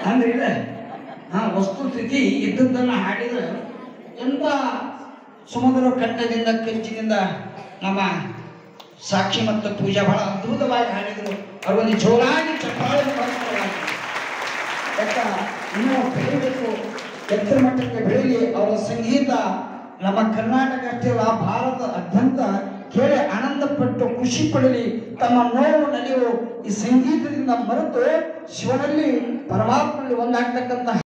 ಅಂದ್ರೆ ಇಲ್ಲ ವಸ್ತುಸ್ಥಿತಿ ಇದ್ದದ್ದನ್ನ ಹಾಡಿದ್ರೆ ಎಂತ ಸಮುದ್ರ ಕಂಠದಿಂದ ಕಂಚಿನಿಂದ ನಮ್ಮ ಸಾಕ್ಷಿ ಮತ್ತು ಪೂಜಾ ಬಹಳ ಅದ್ಭುತವಾಗಿ ಹಾಡಿದ್ರು. ಅವ್ರಿಗೊಂದು ಜೋರಾಗಿ ಚಪ್ಪಾಳೆ ಯಾಕ ಇನ್ನೂ ಬೆಳೀಬೇಕು, ಎತ್ತರ ಮಟ್ಟಕ್ಕೆ ಬೆಳೀಲಿ. ಅವರ ಸಂಗೀತ ನಮ್ಮ ಕರ್ನಾಟಕ ಅಷ್ಟೇ ಅಲ್ಲ ಭಾರತದಾದ್ಯಂತ ಕೇಳಿ ಆನಂದಪಟ್ಟು ಖುಷಿ ಪಡಲಿ. ತಮ್ಮ ನೋವು ನಲಿವು ಈ ಸಂಗೀತದಿಂದ ಮರೆತು ಶಿವನಲ್ಲಿ ಪರಮಾತ್ಮನಲ್ಲಿ ಒಂದಾಗ್ತಕ್ಕಂಥ